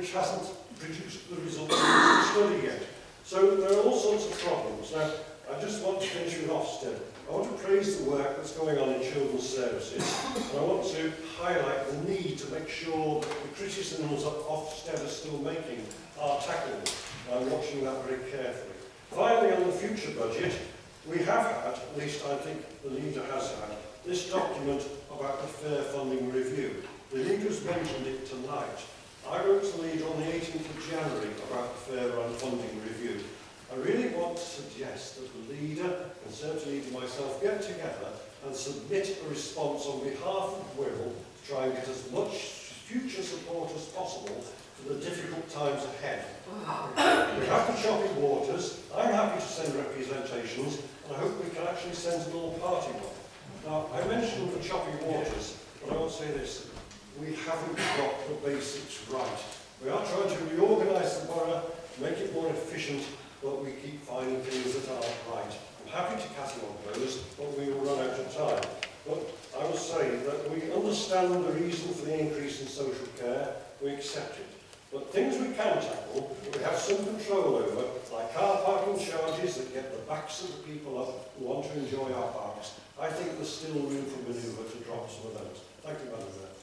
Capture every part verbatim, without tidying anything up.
which hasn't produced the results of the study yet. So there are all sorts of problems. Now, I just want to finish with Ofsted. I want to praise the work that's going on in children's services, and I want to highlight the need to make sure that the criticisms that Ofsted are still making are tackled. I'm watching that very carefully. Finally, on the future budget, we have had, at least I think the leader has had, this document about the fair funding review. The leader's mentioned it tonight. I wrote to the leader on the eighteenth of January about the fair funding review. I really want to suggest that the leader, Conservative leader and myself, get together and submit a response on behalf of Wirral to try and get as much future support as possible for the difficult times ahead. We have the choppy waters. I'm happy to send representations, and I hope we can actually send an all-party one. Now, I mentioned the choppy waters, but I want to say this. We haven't got the basics right. We are trying to reorganise the borough, make it more efficient, but we keep finding things that aren't right. I'm happy to catalog those, but we will run out of time. But I will say that we understand the reason for the increase in social care, we accept it. But things we can tackle, that we have some control over, like car parking charges that get the backs of the people up who want to enjoy our parks, I think there's still room for manoeuvre to drop some of those. Thank you, Madam Mayor.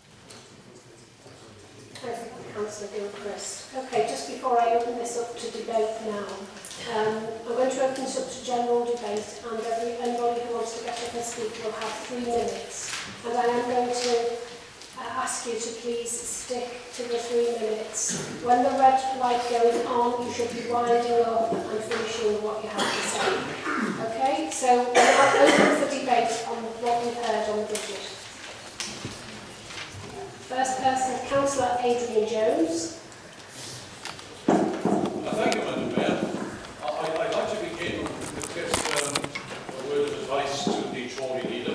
Thank you, Councillor Gilchrist. Okay, just before I open this up to debate now, um, I'm going to open this up to general debate, and every, anybody who wants to get up and speak will have three minutes. And I am going to uh, ask you to please stick to the three minutes. When the red light goes on, you should be winding up and finishing what you have to say. Okay, so we're now open for debate on what we've heard on the budget. First person, Councillor Adrian Jones. Uh, thank you, Madam Mayor. I, I'd like to begin with just um, a word of advice to the Tory leader.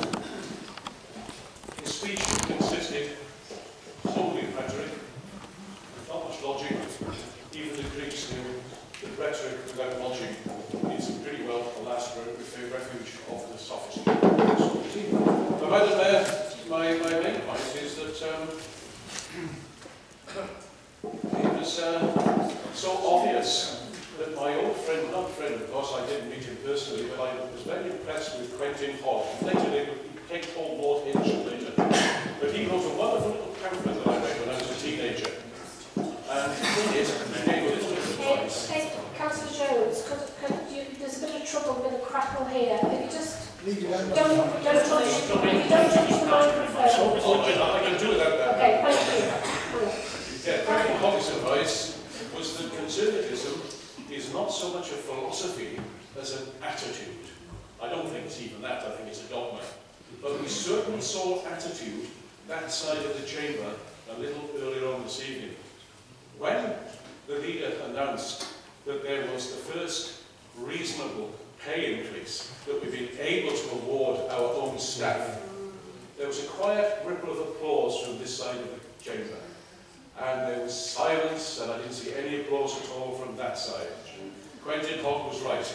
His speech consisted solely of rhetoric, not much logic. Even the Greeks knew that rhetoric without logic is pretty well the last refuge of the sophistry. But Madam Mayor, my, my main point is that um, it was uh, so obvious that my old friend, not friend of course, I didn't meet him personally, but I was very impressed with Quentin Hogg. Later they would take Paul Lord Hinch later. But he wrote a wonderful little pamphlet that I read when I was a teenager. And in it, he gave a little bit of advice. Hey, hey, Councillor Jones, could, could you, there's a bit of trouble with the crackle here. If you just don't, don't touch, if you don't touch the microphone. Oh, I can do that. Okay, thank you. Yeah, Quentin Hogg's advice was that conservatism is not so much a philosophy as an attitude. I don't think it's even that, I think it's a dogma. But we certainly saw attitude that side of the chamber a little earlier on this evening. When the leader announced that there was the first reasonable pay increase that we've been able to award our own staff, there was a quiet ripple of applause from this side of the chamber. And there was silence, and I didn't see any applause at all from that side. Quentin Hogg was right.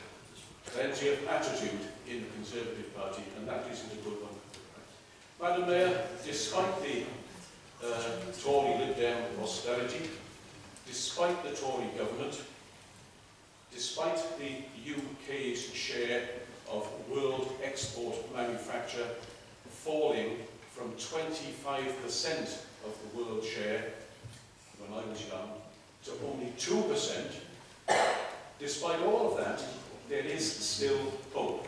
Plenty of attitude in the Conservative Party, and that isn't a good one. Madam Mayor, despite the uh, Tory Lib Dem austerity, despite the Tory government, despite the U K's share of world export manufacture falling from twenty-five percent of the world share when I was young to only two percent, despite all of that, there is still hope.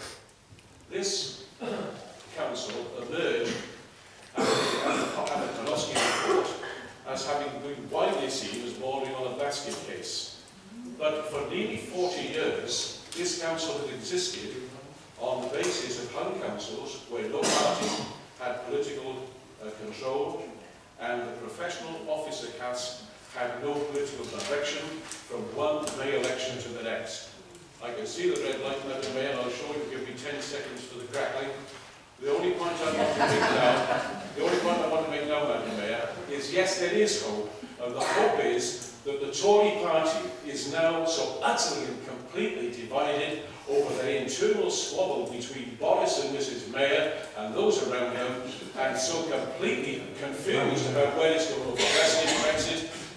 This council emerged at the Koloski report as having been widely seen as bordering on a basket case. But for nearly forty years, this council had existed on the basis of hung councils where no party had political uh, control and the professional officer caste had no political direction from one May election to the next. I can see the red light, Madam Mayor, and I'll show you, give me ten seconds for the crackling. The only point I want to make now, the only point I want to make now, Madam Mayor, is yes, there is hope, and the hope is that the Tory party is now so utterly and completely divided over their internal squabble between Boris and Missus Mayor and those around him, and so completely confused about where it's going to progress in Brexit,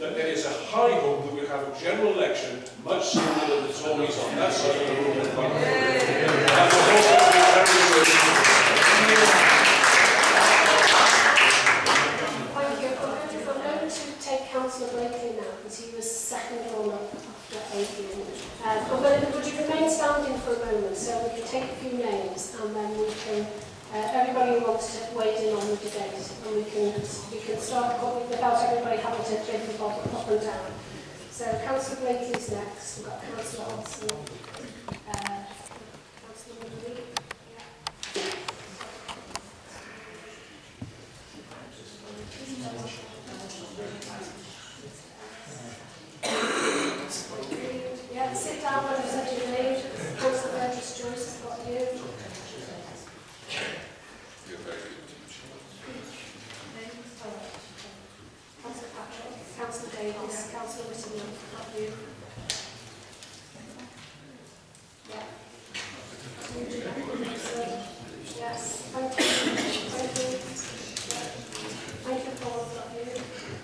general election much sooner than the Tories on that side of the room in Parliament. And I hope it will be very good. Thank you. I'm going to take Councillor Blakely now, because he was second on up after Adrian. Um, I'm going to, would you remain standing for a moment so we can take a few names and then we can, uh, everybody who wants to weigh in on the debate, and we can we can start without everybody having to bid the bob up and down. So Councillor Blakely's next. We've got Councillor Hodson, uh, Councillor Woodley. Yeah, sit down when you said your name. Councillor Burgess Joyce has got you. Councillor Patrick, Councillor Davis, Councillor Whittingham, have you? Yeah. Yes, thank you. Thank you. Thank you, Paul, got you.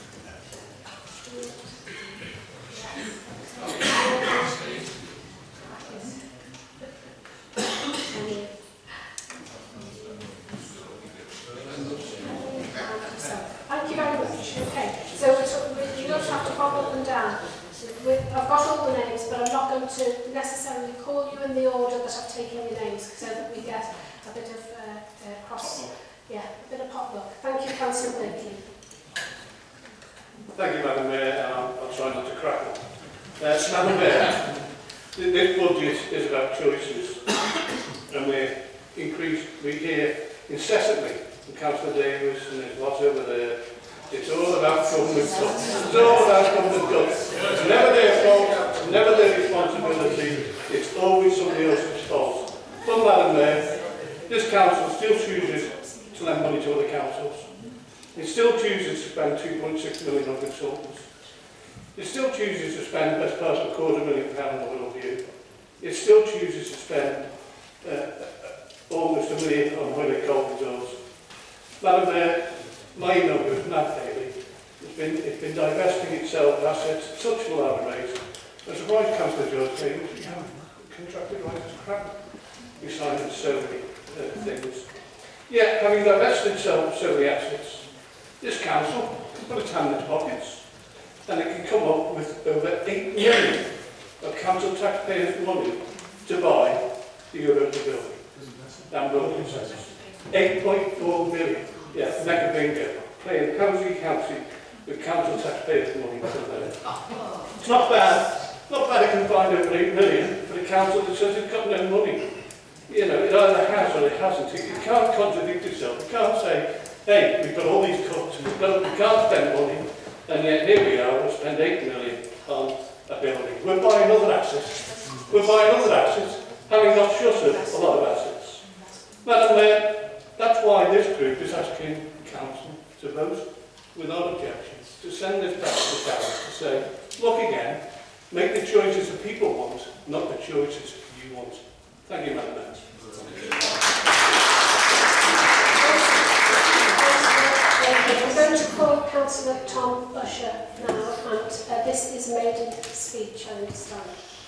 Thank you very much. Okay, so we're, you don't have to pop up and down. We're, I've got all the names, but I'm not going to necessarily call you in the order that I've taken your names, so that we get a bit of uh, uh, cross, yeah, a bit of potluck. Thank you, Councillor Blakely. Thank you, Madam Mayor, and I'll, I'll try not to crackle. Uh, so, Madam Mayor, this budget is about choices, and we increase, we hear incessantly from Councillor Davis and his lot over there. It's all about government cuts. It's all about government cuts. It's never their fault, it's never their responsibility, it's always somebody else's fault. But, Madam Mayor, this council still chooses to lend money to other councils. It still chooses to spend two point six million on consultants. It still chooses to spend best part of a quarter million pounds on oil view. It still chooses to spend uh, almost a million on oil and coal reserves. Madam Mayor, my number is Matt Haley. It's been, it's been divesting itself of assets at such full outrage. I'm surprised Councillor George came, you haven't contracted right as crap. You signed so many uh, things. Yet, having divested itself of so many assets, this council can put its hand in its pockets and it can come up with over eight million of council taxpayers' money to buy the Europa building. That building says eight point four million. Yeah, mega bingo. Playing cozy-county with council taxpayers' money. It's not bad. Not bad it can find over eight million for the council that says it's got no money. You know, it either has or it hasn't. It can't contradict itself. It can't say, hey, we've got all these cuts, and we can't spend money, and yet here we are, we'll spend eight million on a building. We're buying other assets. We're buying other assets, having not shuttered a lot of assets. Madam Mayor, that's why this group is asking Council to vote without objections, to send this back to the Council to say, look again, make the choices that people want, not the choices you want. Thank you, Madam Mayor. I'm going to call Councillor Tom Usher now, and uh, this is a maiden speech, I understand.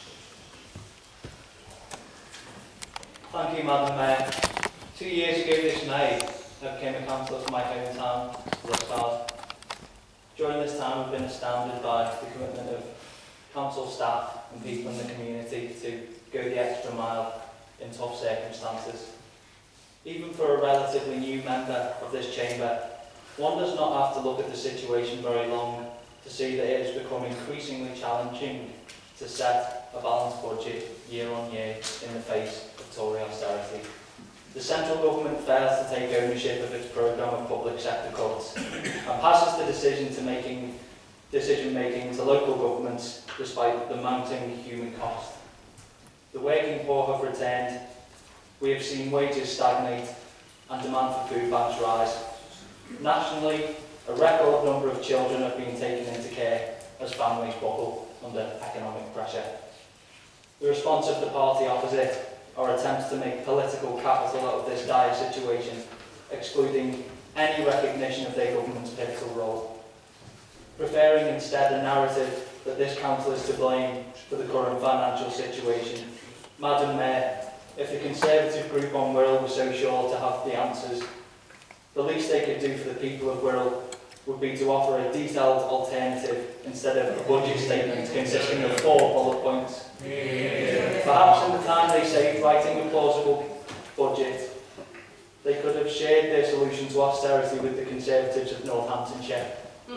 Thank you, Madam Mayor. Two years ago this May, I became a councillor for my hometown, Wirral. During this time, I've been astounded by the commitment of council staff and people in the community to go the extra mile in tough circumstances. Even for a relatively new member of this chamber, one does not have to look at the situation very long to see that it has become increasingly challenging to set a balanced budget year on year in the face of Tory austerity. The central government fails to take ownership of its programme of public sector cuts and passes the decision to making decision making to local governments despite the mounting human cost. The working poor have returned. We have seen wages stagnate and demand for food banks rise. Nationally, a record number of children have been taken into care as families buckle under economic pressure. The response of the party opposite are attempts to make political capital out of this dire situation, excluding any recognition of their government's pivotal role, preferring instead a narrative that this council is to blame for the current financial situation. Madam Mayor, if the Conservative group on Wirral were so sure to have the answers, the least they could do for the people of Wirral would be to offer a detailed alternative instead of a budget statement consisting of four bullet points. Yeah. Perhaps in the time they saved writing a plausible budget, they could have shared their solution to austerity with the Conservatives of Northamptonshire.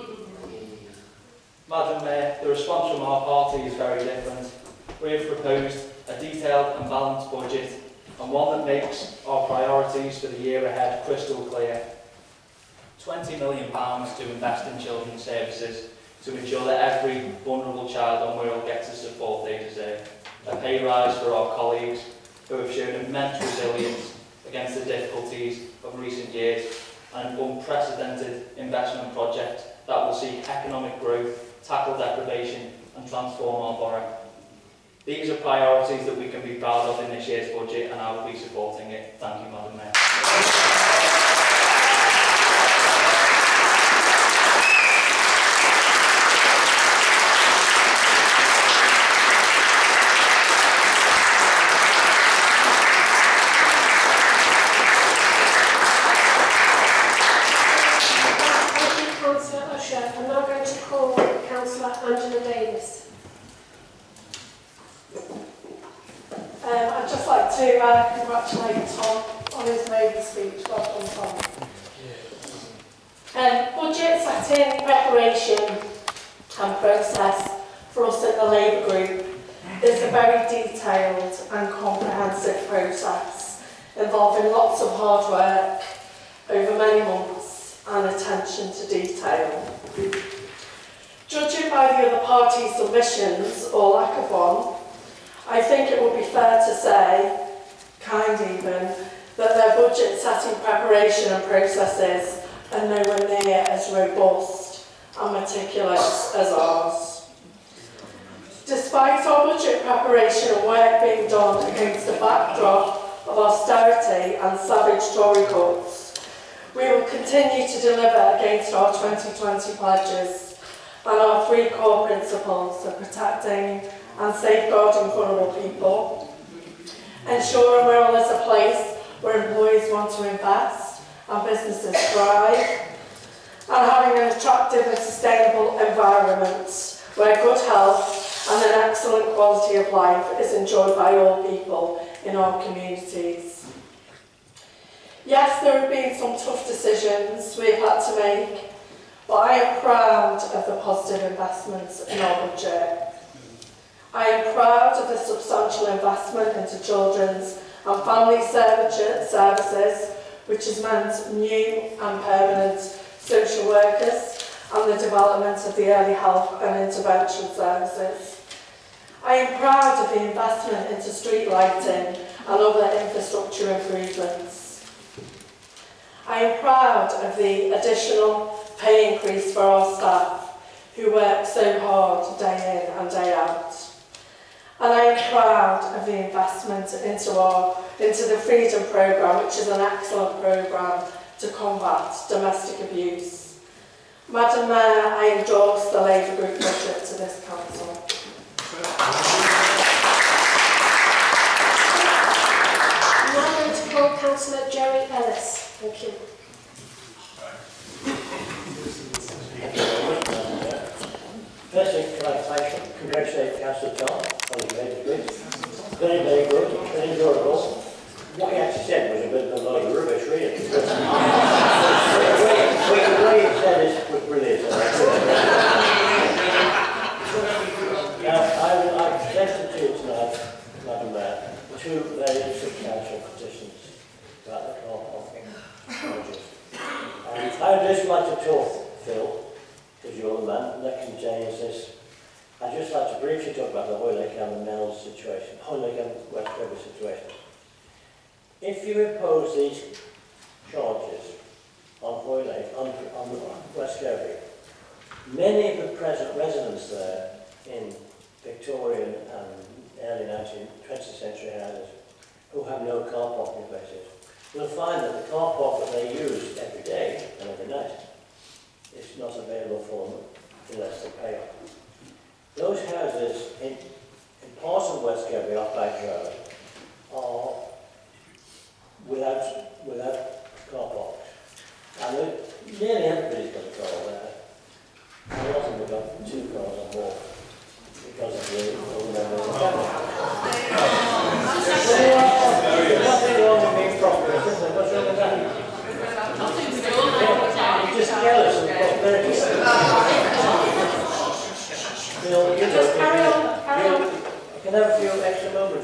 Madam Mayor, the response from our party is very different. We have proposed a detailed and balanced budget, and one that makes our priorities for the year ahead crystal clear. twenty million pounds to invest in children's services to ensure that every vulnerable child on Wirral gets the support they deserve. A pay rise for our colleagues who have shown immense resilience against the difficulties of recent years, and an unprecedented investment project that will seek economic growth, tackle deprivation and transform our borough. These are priorities that we can be proud of in this year's budget, and I will be supporting it. Thank you, Madam Mayor. To uh, congratulate Tom on his maiden speech. Well done, Tom. Um, budget setting, preparation and process for us in the Labour group is a very detailed and comprehensive process involving lots of hard work over many months and attention to detail. Judging by the other parties' submissions, or lack of one, I think it would be fair to say, kind even, that their budget setting preparation and processes are nowhere near as robust and meticulous as ours. Despite our budget preparation and work being done against a backdrop of austerity and savage Tory cuts, we will continue to deliver against our twenty twenty pledges and our three core principles of protecting and safeguarding vulnerable people, ensuring Wirral is a place where employees want to invest and businesses thrive, and having an attractive and sustainable environment where good health and an excellent quality of life is enjoyed by all people in our communities. Yes, there have been some tough decisions we've had to make, but I am proud of the positive investments in our budget. I am proud of the substantial investment into children's and family services, which has meant new and permanent social workers and the development of the early health and intervention services. I am proud of the investment into street lighting and other infrastructure improvements. I am proud of the additional pay increase for our staff who work so hard day in and day out. And I am proud of the investment into, our, into the Freedom Programme, which is an excellent programme to combat domestic abuse. Madam Mayor, I endorse the Labour Group budget to this council. I'm now going to call Councillor Jerry Ellis. Thank you. Firstly, can I thank, congratulate Councillor Tom on his very good, very, very good, very enjoyable. What he actually said was a bit of a load of rubbish, really. The way he said it was brilliant. Now, I would like to present to you tonight, Madam Mayor, two very substantial petitions about the car parking project. And I would just like to talk, Phil, because you're the man that contains this. I'd just like to briefly talk about the Hoylake and the Mells situation, Hoylake and West Kirby situation. If you impose these charges on Hoylake, on, on West Kirby, many of the present residents there in Victorian and early nineteenth, twentieth century houses who have no car parking places will find that the car park that they use every day and every night is not available for them unless they pay up. Bank Road are without, without car parks. And it, nearly everybody's got a car there. And a lot of them have got two cars or more because of the old level of traffic. Nothing wrong with being prosperous, is there? What's wrong with that? You're just jealous of prosperity. You know, you Just carry on, carry on. You can have a few extra moments.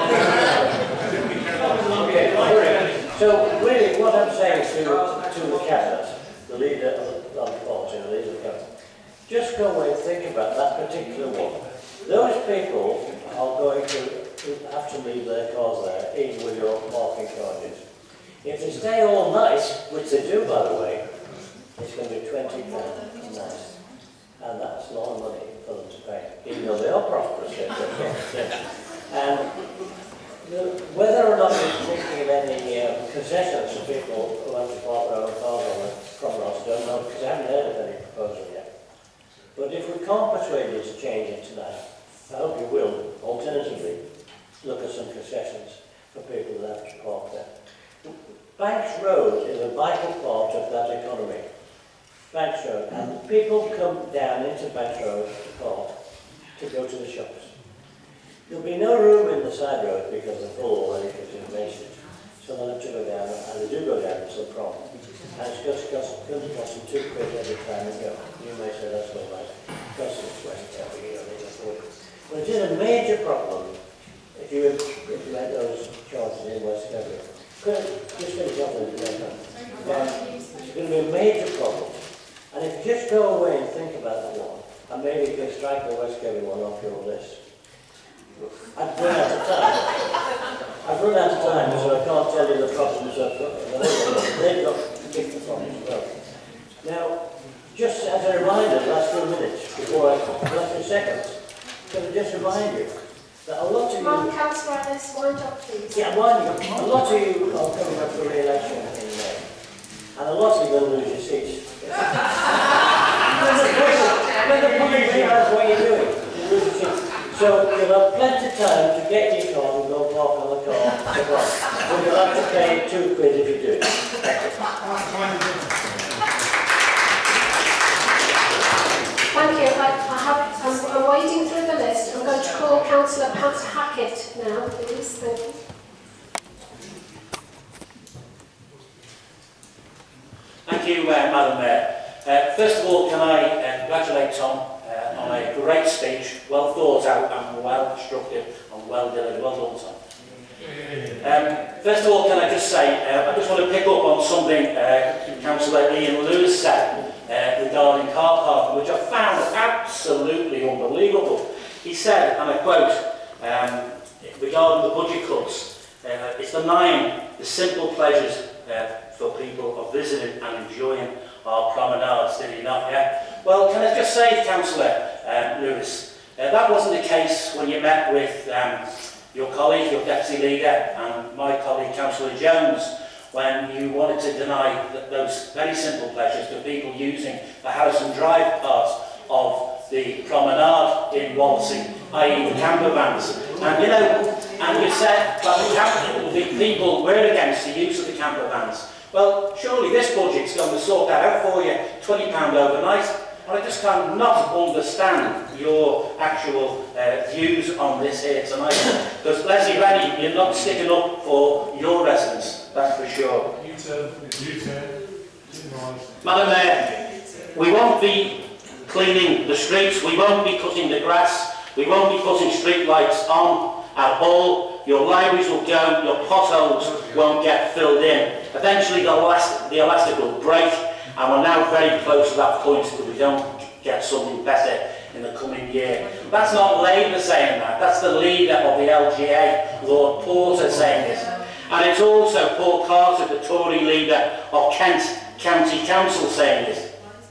Okay, so really what I'm saying to, to the cabinet, the leader of the party, the leader of the cabinet, just go away and think about that particular one. Those people are going to have to leave their cars there, even with your parking charges. If they stay all night, which they do by the way, it's going to be twenty pounds a night. And that's a lot of money for them to pay, even though they are prosperous. And the, whether or not you're thinking of any um, concessions for people who have to park their own cars on the promenade, I don't know, because I haven't heard of any proposal yet. But if we can't persuade you to change it tonight, I hope you will, alternatively, look at some concessions for people that have to park there. Banks Road is a vital part of that economy. Banks Road, and people come down into Banks Road to park to go to the shops. There'll be no room in the side road because they're full already for information. So they'll have to go down, and they do go down, it's a problem. And it's going to cost, going to cost them two quid every time they go. You may say that's all right. It costs them twenty every year, they can afford it. But it is a major problem if you implement those charges in West Country. Could I just finish off with that? It's going to be a major problem. And if you just go away and think about that one, and maybe you can strike the West Country one off your list. I've run out of time. I've run out of time, so I can't tell you the problems I've got. They've got particular problems as well. Now, just as a reminder, the last few minutes, before I, the last few seconds, can I just remind you that a lot of you... Come on, Councillor Ellis, wind up please. Yeah, winding up. A lot of you are coming up for re-election in May. And a lot of you are going to lose your seats. When the public realise what you're doing, you lose your seats. So you'll have plenty of time to get your car and go park on the car. But you'll have to pay two quid if you do. Thank you. I, I have, I'm, I'm wading through the list. I'm going to call Councillor Pat Hackett now, please. Thank you. Thank you, uh, Madam Mayor. Uh, first of all, can I uh, congratulate Tom uh, on a great speech, well thought out and well constructed and well delivered. Well done, Tom. Um, first of all, can I just say, uh, I just want to pick up on something uh, Councillor Ian Lewis said uh, regarding car parking, which I found absolutely unbelievable. He said, and I quote, um, regarding the budget cuts, uh, it's denying the simple pleasures uh, for people of visiting and enjoying our promenades, did he not? Yeah? Well, can I just say, Councillor um, Lewis, uh, that wasn't the case when you met with um, your colleague, your deputy leader, and my colleague, Councillor Jones, when you wanted to deny th those very simple pleasures to people using the house and drive part of the promenade in Wallasey, that is the camper vans. And you know, and you said that the people were against the use of the camper vans. Well, surely this budget's going to sort that out for you, twenty pounds overnight. And I just can't not understand your actual uh, views on this here tonight. Because, Leslie Rennie, you're not sticking up for your residents, that's for sure. You turn, you turn. Madam Mayor, we won't be cleaning the streets, we won't be cutting the grass, we won't be putting street lights on at all. Your libraries will go, your potholes won't get filled in. Eventually the elastic, the elastic will break, and we're now very close to that point if we don't get something better in the coming year. That's not Labour saying that, that's the leader of the L G A, Lord Porter, saying this. And it's also Paul Carter, the Tory leader of Kent County Council, saying this.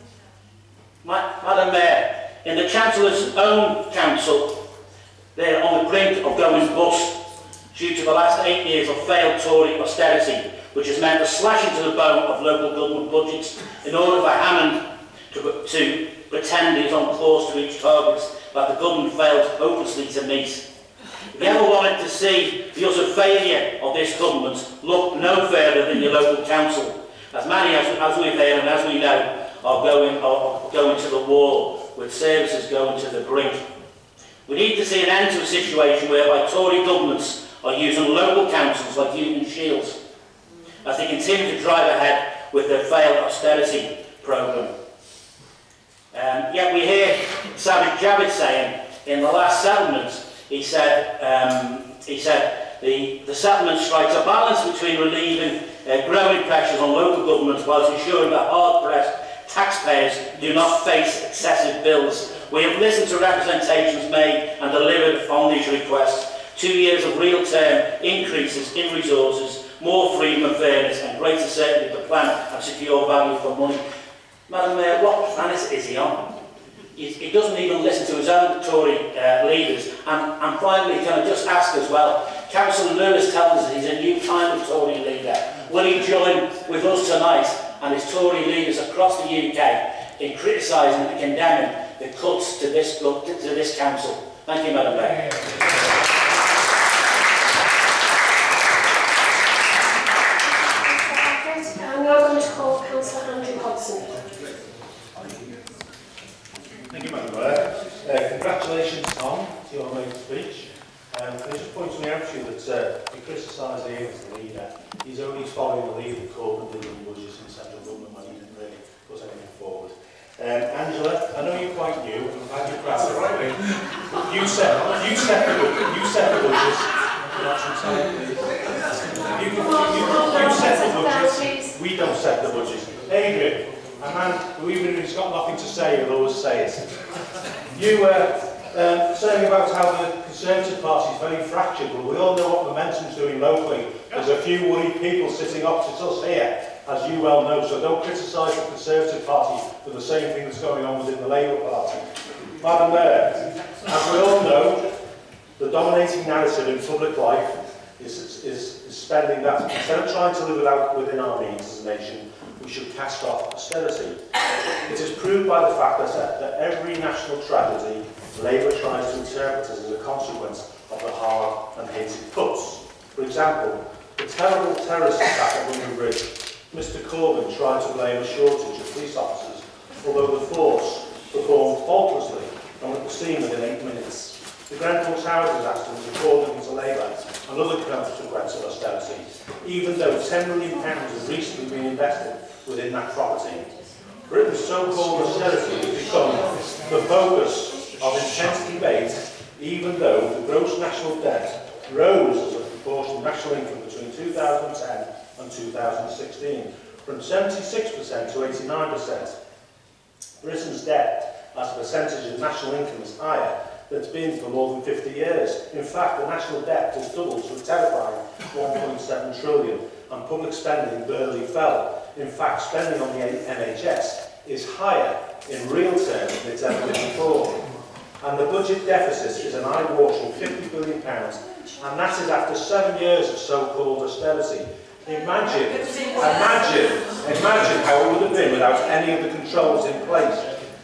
Ma Madam Mayor, in the Chancellor's own council, they're on the brink of going bust due to the last eight years of failed Tory austerity, which has meant a slashing to the bone of local government budgets in order for Hammond to, to pretend he's on course to reach targets that the government failed hopelessly to meet. If you ever wanted to see the utter failure of this government, look no further than your local council. As many, as, as we've heard and as we know, are going, are going to the wall, with services going to the brink. We need to see an end to a situation whereby Tory governments are using local councils like human shields as they continue to drive ahead with their failed austerity programme. Um, yet we hear Sajid Javid saying in the last settlement, he said, um, he said the, the settlement strikes a balance between relieving uh, growing pressures on local governments whilst ensuring that hard-pressed taxpayers do not face excessive bills. We have listened to representations made and delivered on these requests. Two years of real-term increases in resources, more freedom and fairness, and greater certainty to plan and secure value for money. Madam Mayor, what planet is he on? He, he doesn't even listen to his own Tory uh, leaders. And, and finally, can I just ask as well, Councillor Lewis tells us he's a new kind of Tory leader. Will he join with us tonight and his Tory leaders across the U K in criticising and condemning the cuts to this, to this council? Thank you, Madam Mayor. I'm now going to call Councillor Andrew Hodson. Thank you, Madam Mayor. Uh, congratulations, Tom, to your main speech. Um, and it just points me out to you that uh, you criticise him as the leader. He's only following the lead of Corbyn doing budgets in central government when he didn't really put anything forward. Um, Angela, I know you're quite new, and I'm glad you're proud of it. You set, you set the you set the budgets. You, you, you, you set the budgets. We don't set the budgets. Adrian, a man who even if he's got nothing to say, he'll always say it. You were uh, um, saying about how the Conservative Party is very fractured. Well, we all know what Momentum's doing locally. There's a few worried people sitting opposite us here, as you well know, so don't criticise the Conservative Party for the same thing that's going on within the Labour Party. Madam Mayor, as we all know, the dominating narrative in public life is, is, is spending that. Instead of trying to live without, within our means as a nation, we should cast off austerity. It is proved by the fact that, that every national tragedy, Labour tries to interpret as a consequence of the hard and hated cuts. For example, the terrible terrorist attack at London Bridge. Mister Corbyn tried to blame a shortage of police officers, although the force performed faultlessly and at the scene within eight minutes. The Grenfell Tower disaster was according to Labour another consequence of austerity, even though ten million pounds has recently been invested within that property. Britain's so-called austerity has become the focus of intense debate, even though the gross national debt rose as a proportion of national income between two thousand ten and two thousand sixteen, from seventy-six percent to eighty-nine percent. Britain's debt as a percentage of national income is higher than it's been for more than fifty years. In fact, the national debt has doubled to a terrifying one point seven trillion, and public spending barely fell. In fact, spending on the N H S is higher in real terms than it's ever been before. And the budget deficit is an eye-watering fifty billion pounds, and that is after seven years of so-called austerity. Imagine, imagine, imagine how it would have been without any of the controls in place.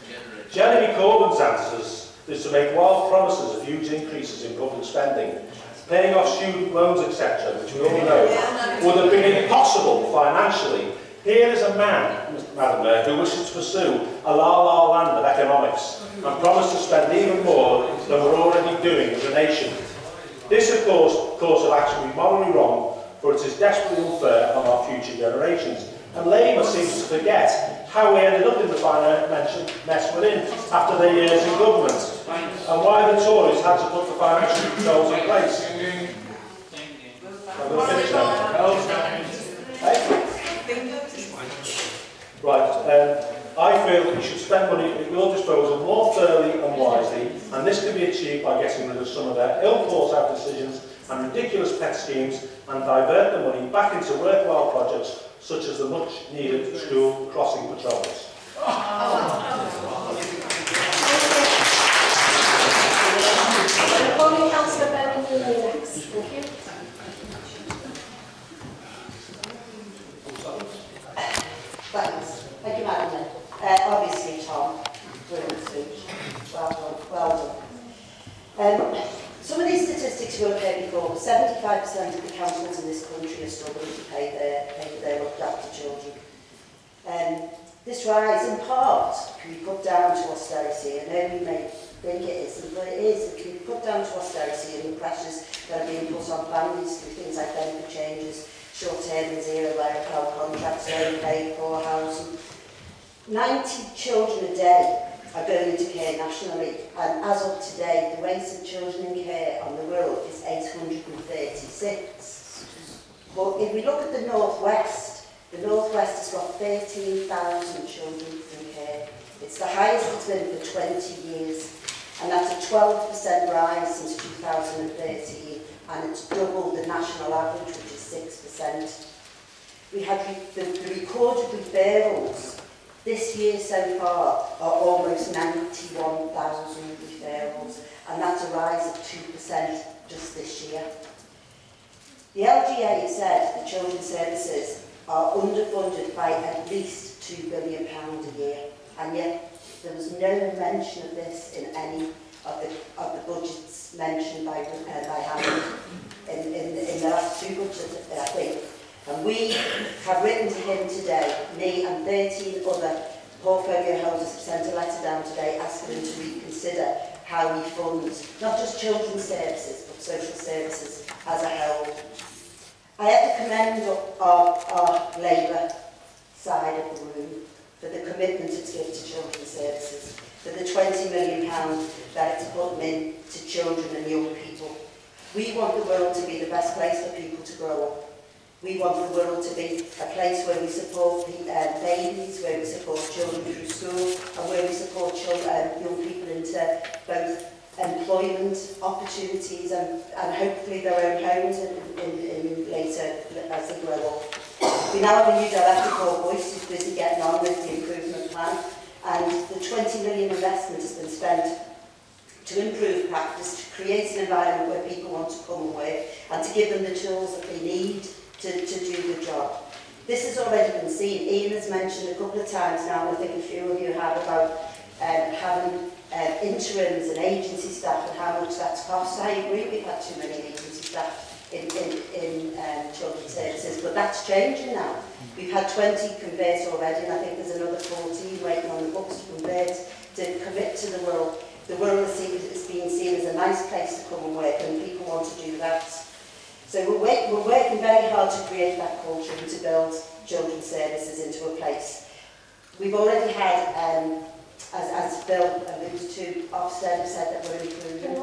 Jeremy Corbyn's answers is to make wild promises of huge increases in public spending, paying off student loans, et cetera, which we all know would have been impossible financially. Here is a man, Madam Mayor, who wishes to pursue a la-la land of economics and promise to spend even more than we're already doing as a nation. This, of course, course of action is morally wrong, for it is desperately unfair on our future generations. And Labour seems to forget how we ended up in the financial mess we're in after their years in government, and why the Tories had to put the financial controls in place. I'm going to finish now. Hey? Right, um, I feel that you should spend money at your disposal more fairly and wisely, and this can be achieved by getting rid of some of their ill-thought-out decisions and ridiculous pet schemes, and divert the money back into worthwhile projects such as the much-needed school crossing patrols. Calling Councillor Berry next. Thank you. Thanks. Thank you, Madam Mayor. Uh, obviously, Tom, brilliant speech. Well done. Well done. Um, Some of these statistics you will have heard before, seventy-five percent of the councils in this country are struggling to pay their, pay their looked after children. Um, this rise, in part, can be put down to austerity. I know we may think it isn't, but it is. It can be put down to austerity and the pressures that are being put on families through things like benefit changes, short-term and zero-hour contracts, low pay, poor housing. ninety children a day are going into care nationally, and as of today, the rate of children in care on the Wirral is eight hundred and thirty-six. But if we look at the North West, the North West has got thirteen thousand children in care. It's the highest it's been for twenty years, and that's a twelve percent rise since two thousand thirteen, and it's double the national average, which is six percent. We had the, the recorded referrals this year so far are almost ninety-one thousand referrals, and that's a rise of two percent just this year. The L G A said the children's services are underfunded by at least two billion pounds a year, and yet there was no mention of this in any of the, of the budgets mentioned by, uh, by Hammond in, in, in the last two budgets, I think. And we have written to him today, me and thirteen other portfolio holders have sent a letter down today asking him to reconsider how we fund not just children's services, but social services as a whole. I have to commend our, our Labour side of the room for the commitment it's given to children's services, for the twenty million pounds that it's putting in to children and young people. We want the world to be the best place for people to grow up. We want the world to be a place where we support the, uh, babies, where we support children through school, and where we support children, uh, young people into both employment opportunities and, and hopefully their own homes in, in, in later as they grow up. We now have a new director called Boyce who's busy getting on with the improvement plan, and the twenty million investment has been spent to improve practice, to create an environment where people want to come and work, and to give them the tools that they need to, to do the job. This has already been seen. Ian has mentioned a couple of times now, and I think a few of you have, about um, having um, interims and agency staff and how much that's cost. I agree we've had too many agency staff in, in, in um, children's services, but that's changing now. We've had twenty convert already, and I think there's another fourteen waiting on the books to convert, to commit to the world. The world is being seen as a nice place to come and work, and people want to do that. So we're, work, we're working very hard to create that culture and to build children's services into a place. We've already had, um, as, as Bill alluded to, Ofsted have said that we're improving.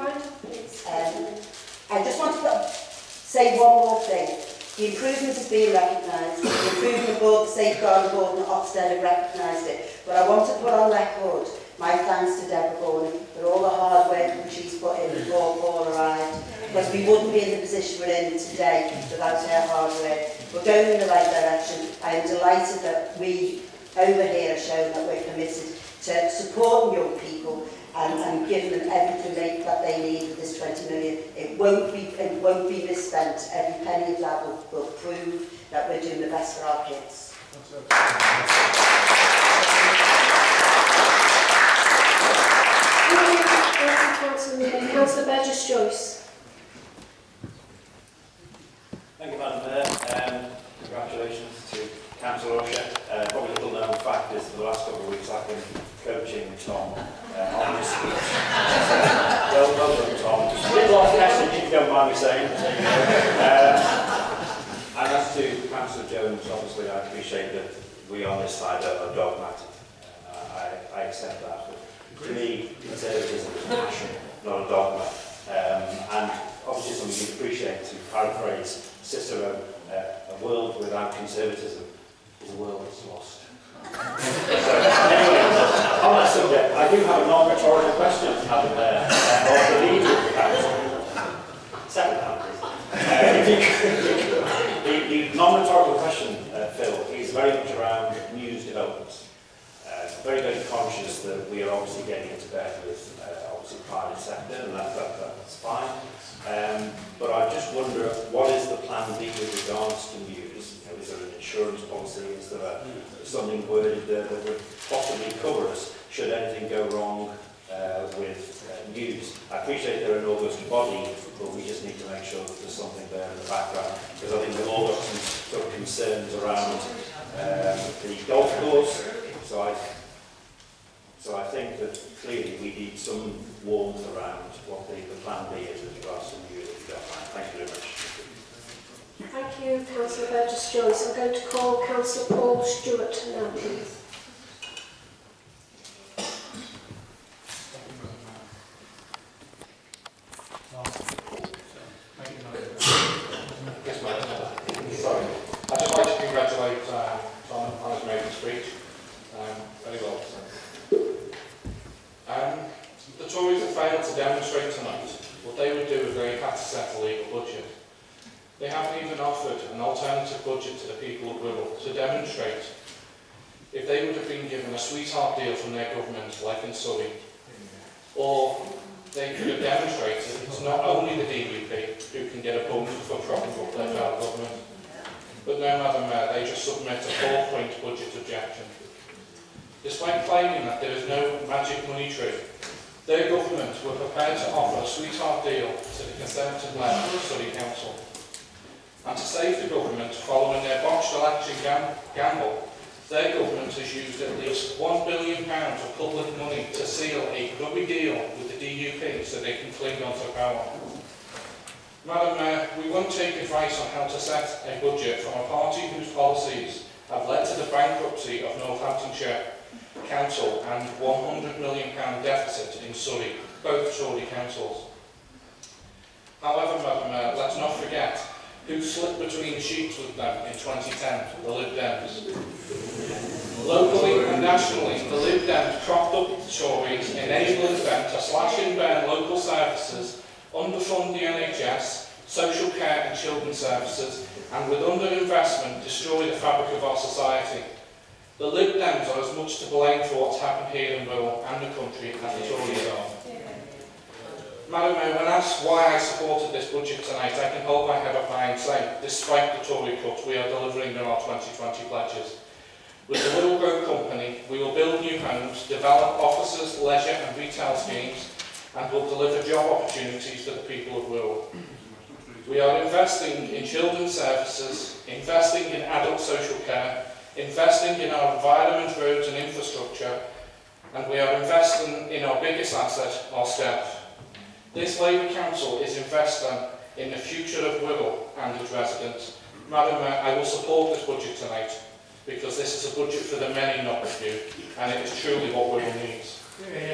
Um, I just want to put, say one more thing. The improvement is being recognised. The improvement board, the safeguarding board and Ofsted have recognised it. But I want to put on record my thanks to Deborah Gordon for all the hard work that she's put in before Paul arrived, because we wouldn't be in the position we're in today without her hard work. We're going in the right direction. I am delighted that we over here have shown that we're committed to supporting young people and, and giving them everything they, that they need with this twenty million. It won't be, it won't be misspent. Every penny of that will, will prove that we're doing the best for our kids. Councillor Burgess-Joyce. Thank you, Madam Mayor. Um, congratulations to Councillor Usher. Uh, probably a little known fact is for the last couple of weeks I've been coaching Tom uh, on this speech. well, well done, Tom. A little off message, if you don't mind me saying. Um, and as to Councillor Jones, obviously I appreciate that we on this side are dogmatic. Uh, I, I accept that. But to me, conservatism is a passion, not a dogma. Um, and obviously something you'd appreciate, to paraphrase Cicero, uh, a world without conservatism is a world that's lost. So, anyway, on that subject, I do have a non-rhetorical question, Madam Mayor, uh, or the leader of the council. Second round, please. Uh, if you could, the, the non-rhetorical question, uh, Phil, is very much around news developments. Uh, very, very conscious that we are obviously getting into bed with uh, obviously private sector, and that, that, that's fine. Um, but I just wonder, what is the plan B with regards to news? You know, is there an insurance policy? Is there a, something worded there that would possibly cover us should anything go wrong uh, with uh, used. I appreciate they're an august body, but we just need to make sure that there's something there in the background, because I think they've all got some sort of concerns around um, the golf course. So I, so I think that clearly we need some warmth around what the, the plan B is with regards to the unit. Thank you very much. Thank you, Councillor Burgess-Jones. I'm going to call Councillor Paul Stewart now, please. Yes, ma'am. Sorry. I'd just like to congratulate uh, Tom on his maiden speech. Um, very well done. Um, the Tories have failed to demonstrate tonight what they would do if they had to set a legal budget. They haven't even offered an alternative budget to the people of Wirral to demonstrate if they would have been given a sweetheart deal from their government, like in Surrey, or they could have demonstrated it's not only the D U P who can get a bump for trouble for their federal government, but no, Madam Mayor, they just submit a four-point budget objection. Despite claiming that there is no magic money tree, their government were prepared to offer a sweetheart deal to the Conservative-led Surrey Council. And to save the government following their botched election gam gamble, their government has used at least one billion pounds of public money to seal a grubby deal with the D U P so they can cling on to power. Madam Mayor, we won't take advice on how to set a budget from a party whose policies have led to the bankruptcy of Northamptonshire Council and one hundred million pound deficit in Surrey, both Tory councils. However, Madam Mayor, let's not forget who slipped between the sheets with them in twenty ten, the Lib Dems. Locally and nationally, the Lib Dems propped up the Tories, enabling them to slash and burn local services, underfund the N H S, social care and children's services, and with underinvestment destroy the fabric of our society. The Lib Dems are as much to blame for what's happened here in Wirral and the country as the Tories are. Madam Mayor, when asked why I supported this budget tonight, I can hold my head up high and say, despite the Tory cut, we are delivering on our twenty twenty pledges. With the Wirral Grove Company, we will build new homes, develop offices, leisure and retail schemes, and will deliver job opportunities to the people of Wirral. We are investing in children's services, investing in adult social care, investing in our environment, roads and infrastructure, and we are investing in our biggest asset, our staff. This Labour Council is investing in the future of Wirral and its residents. Madam Mayor, I will support this budget tonight because this is a budget for the many, not the few, and it is truly what Wirral needs. Yeah.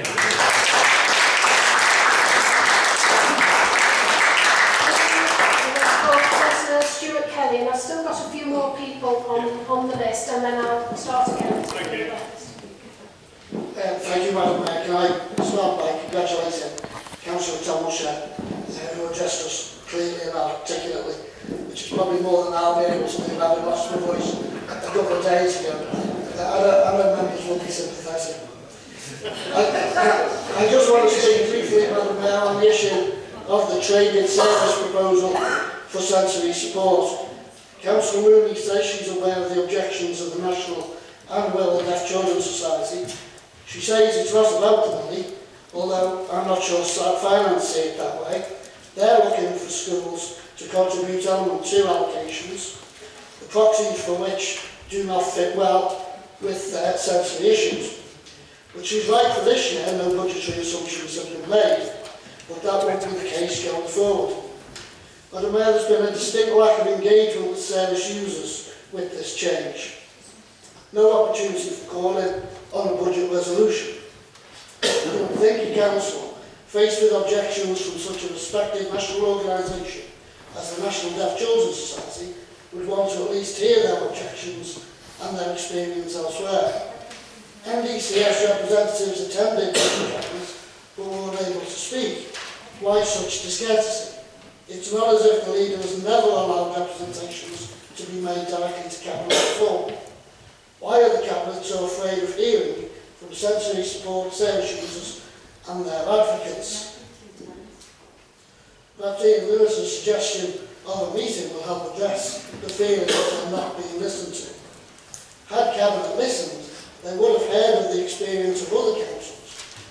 Stuart Kelly, and I've still got a few more people on, on the list, and then I'll start again. Thank you. Uh, thank you, Madam Mayor. Can I start by congratulating Councillor Tom Usher, uh, who addressed us clearly and articulately, which is probably more than I'll be able to do, having lost my voice a couple of days ago. Uh, I, know, I know members will be sympathetic. I, I, I just want to speak briefly, Madam Mayor, on the issue of the traded service proposal for sensory support. Councillor Rooney says she's aware of the objections of the National and Wirral Deaf Children's Society. She says it's not about the money, although I'm not sure Start Finance see it that way. They're looking for schools to contribute element two allocations, the proxies for which do not fit well with uh, sensory issues. But she's right for this year, no budgetary assumptions have been made, but that won't be the case going forward. Madam Mayor, there's been a distinct lack of engagement with service users with this change. No opportunity for calling on a budget resolution. The Thinking Council, faced with objections from such a respected national organisation as the National Deaf Children's Society, would want to at least hear their objections and their experience elsewhere. N D C S representatives attended the cabinets but were unable to speak. Why such discourtesy? It's not as if the leader has never allowed representations to be made directly to Cabinet before. Why are the Cabinet so afraid of hearing from sensory support service users and their advocates? Perhaps Ian Lewis's suggestion of a meeting will help address the feeling that they're not being listened to. Had Cabinet listened, they would have heard of the experience of other councils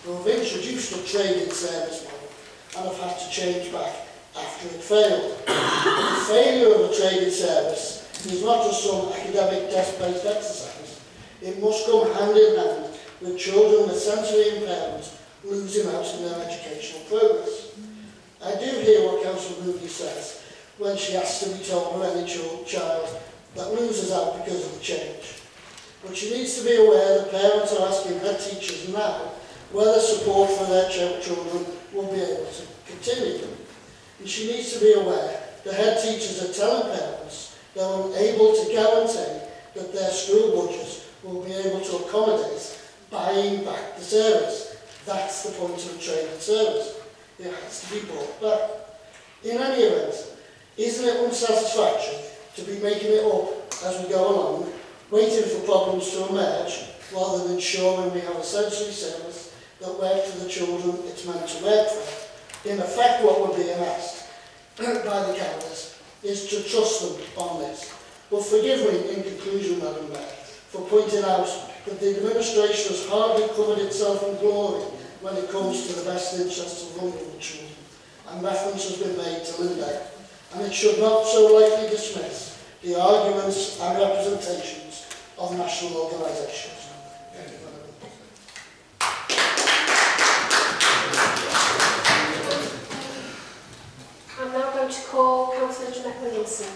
who have introduced a trade-in service model and have had to change back after it failed. The failure of a trade-in service is not just some academic test-based exercise. It must come hand in hand with children with sensory impairment losing out in their educational progress. I do hear what Councillor Moody says when she asks to be told of any ch child that loses out because of the change. But she needs to be aware that parents are asking her teachers now whether support for their ch children will be able to continue. And she needs to be aware that head teachers are telling parents they're unable to guarantee that their school budgets will be able to accommodate buying back the service. That's the point of a trade-in service. It has to be bought back. In any event, isn't it unsatisfactory to be making it up as we go along, waiting for problems to emerge, rather than ensuring we have a sensory service that works for the children it's meant to work for? In effect, what we're being asked by the candidates is to trust them on this. But forgive me, in conclusion, Madam Mayor, for pointing out that the administration has hardly covered itself in glory when it comes to the best interests of vulnerable children, and reference has been made to Linda, and it should not so lightly dismiss the arguments and representations of national organisations. I'm now going to call Councillor Jeanette Williamson.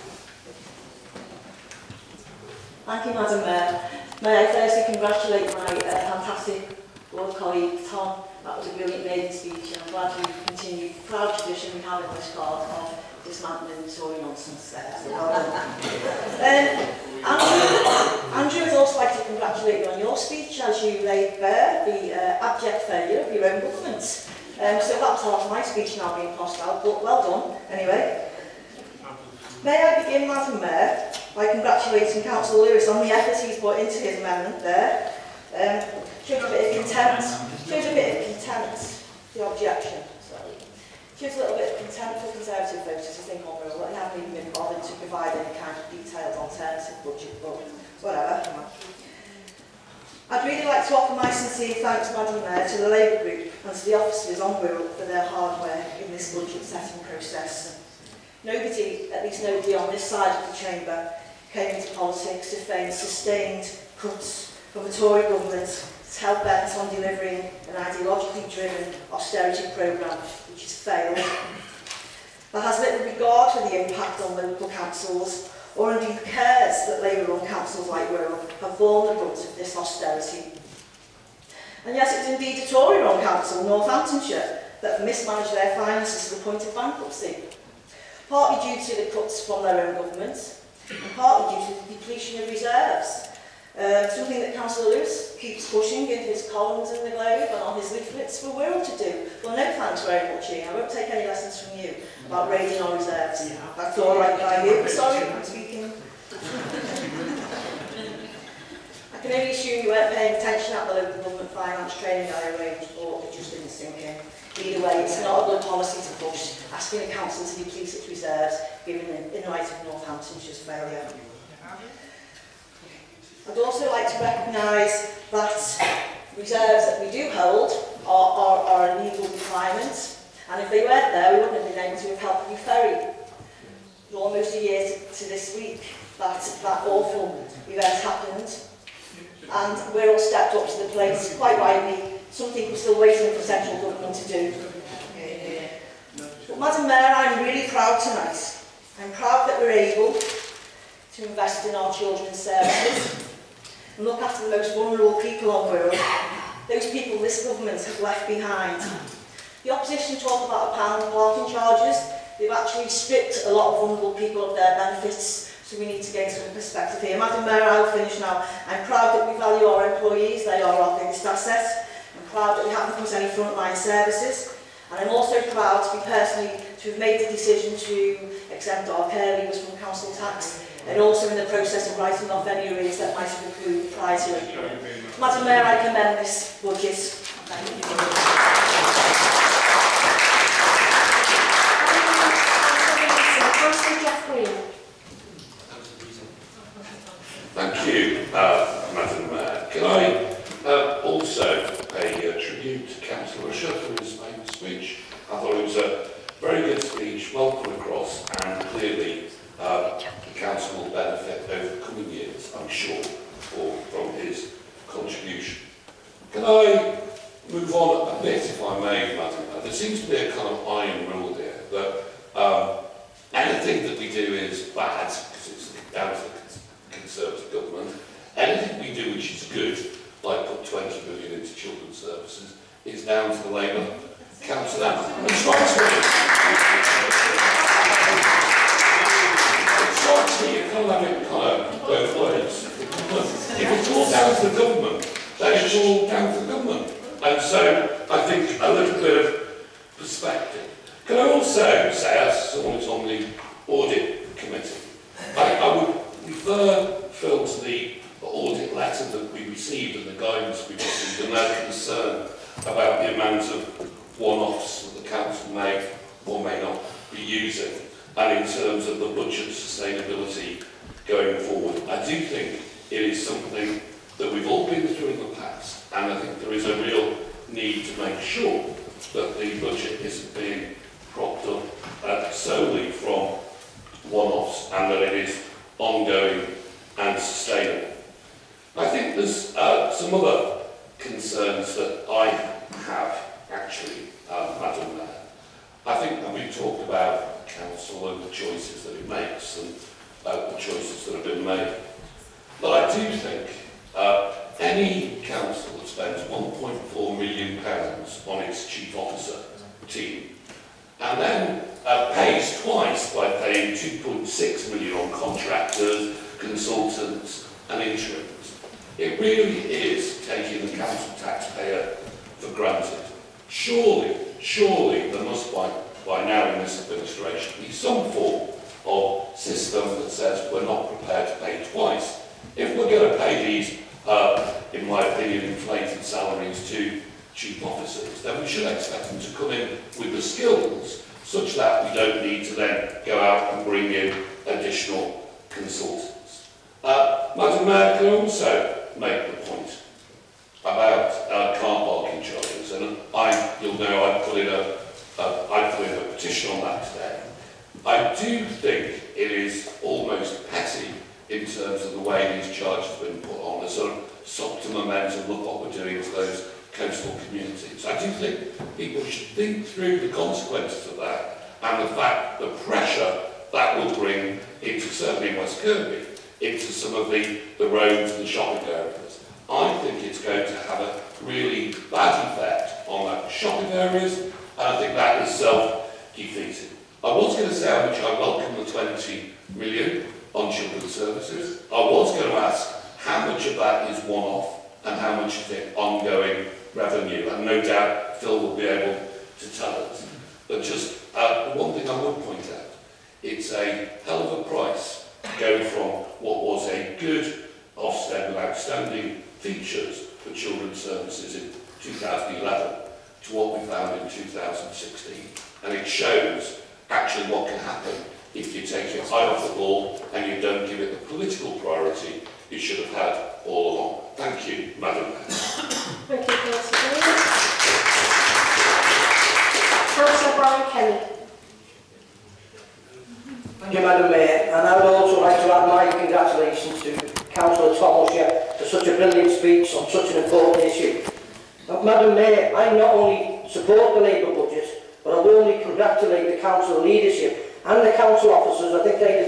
Thank you, Madam Mayor. May I firstly congratulate my uh, fantastic Lord colleague Tom. That was a brilliant maiden speech, and I'm glad we've continued the proud tradition we have in this part of dismantling Tory nonsense there. So well done. um, Andrew, Andrew would also like to congratulate you on your speech as you laid bare the uh, abject failure of your own government. Um, so that was half my speech now being tossed out, but well done anyway. May I begin, Madam Mayor, by congratulating Councillor Lewis on the effort he's put into his amendment there. Um, shows a bit of contempt, shows a bit of contempt, the objection, sorry. Shows a little bit of contempt for Conservative voters, I think, on Wirral, that they haven't even been bothered to provide any kind of detailed alternative budget, but whatever. I'd really like to offer my sincere thanks, Madam Mayor, to the Labour Group and to the officers on Wirral for their hard work in this budget setting process. Nobody, at least nobody on this side of the chamber, came into politics to feign sustained cuts from a Tory government that's hell bent on delivering an ideologically driven austerity programme which has failed. That has little regard for the impact on local councils, or indeed cares that Labour-run councils like Wirral have borne the brunt of this austerity. And yes, it's indeed a Tory-run council, Northamptonshire, that have mismanaged their finances to the point of bankruptcy, partly due to the cuts from their own government, and partly due to the depletion of reserves. Um, something that Councillor Lewis keeps pushing in his columns in the Globe and on his leaflets for Wirral to do. Well, no thanks very much, Ian. I won't take any lessons from you about raiding our reserves. Yeah. That's all right by you. Sorry, I'm speaking. I can only assume you weren't paying attention at the local government finance training I arranged, or it just didn't sink in. Either way, it's not a good policy to push, asking a council to deplete its reserves, given in, in light of Northamptonshire's failure. I'd also like to recognise that reserves that we do hold are, are, are a legal requirement, and if they weren't there, we wouldn't have been able to have helped you ferry. It was almost a year to, to this week that that awful event happened, and we're all stepped up to the plate, quite rightly. Something we're still waiting for central government to do. But Madam Mayor, I'm really proud tonight. I'm proud that we're able to invest in our children's services and look after the most vulnerable people on Wirral, those people this government have left behind. The opposition talk about a pound parking charges. They've actually stripped a lot of vulnerable people of their benefits, so we need to gain some perspective here. Madam Mayor, I'll finish now. I'm proud that we value our employees. They are our biggest asset. I'm proud that we haven't put any frontline services. And I'm also proud to be personally to have made the decision to exempt our care leavers from council tax, and also in the process of writing off any arrears that might have accrued prior to it. Madam Mayor, I commend this budget. Thank you. Thank you, uh, Madam Mayor. Can I uh, also pay a tribute to Councillor speech. I thought it was a very good speech, well put across, and clearly uh, the council will benefit over the coming years, I'm sure, for, from his contribution. Can I move on a bit, if I may, Madam? There seems to be a kind of iron rule here that um, anything that we do is bad, because it's down to the Conservative government. Anything we do which is good, like put twenty billion into children's services, is down to the Labour Council. It strikes me. It strikes me you can't have it kind of both ways. If it's all down to the government, then it's all down to the government. And so I think a little bit of perspective. Can I also say, as someone who's on the audit committee, I, I would refer Phil to the audit letter that we received and the guidance we received, and their concern about the amount of one-offs that the council may or may not be using, and in terms of the budget sustainability going forward. I do think it is something that we've all been through in the past, and I think there is a real need to make sure that the budget isn't being propped up uh, solely from one-offs, and that it is ongoing and sustainable. I think there's uh, some other concerns that I have, actually, uh, Madam Mayor. I think that we've talked about the council and the choices that it makes, and uh, the choices that have been made. But I do think uh, any council that spends one point four million pounds on its chief officer team, and then uh, pays twice by paying two point six million on contractors, consultants and interims. It really is taking the council taxpayer for granted. Surely, surely there must by, by now in this administration be some form of system that says we're not prepared to pay twice. If we're going to pay these, uh, in my opinion, inflated salaries to chief officers, then we should expect them to come in with the skills such that we don't need to then go out and bring in additional consultants. Uh, Madam Mayor, can I also make the point about uh, car parking charges? And I, you'll know I put in a, uh, I put in a petition on that today. I do think it is almost petty in terms of the way these charges have been put on. A sort of sop to momentum, look what we're doing to those coastal communities. I do think people should think through the consequences of that and the fact, the pressure that will bring into, certainly in West Kirby, into some of the, the roads and the shopping areas. I think it's going to have a really bad effect on that shopping areas, and I think that is self-defeating. I was going to say how much I welcome the twenty million on children's services. I was going to ask how much of that is one-off and how much of it ongoing revenue, and no doubt Phil will be able to tell us. But just uh, one thing I would point out, it's a hell of a price going from what was a good Ofsted with outstanding features for children's services in two thousand eleven to what we found in two thousand sixteen. And it shows actually what can happen if you take your eye off the ball and you don't give it the political priority you should have had all along. Thank you, Madam Mayor. Thank you, Councillor. Councillor Brian Kelly. Thank you, Madam Mayor, and I would also like to add my congratulations to Councillor Tom Usher for such a brilliant speech on such an important issue. Now, Madam Mayor, I not only support the Labour budget, but I will only congratulate the council leadership and the council officers. I think they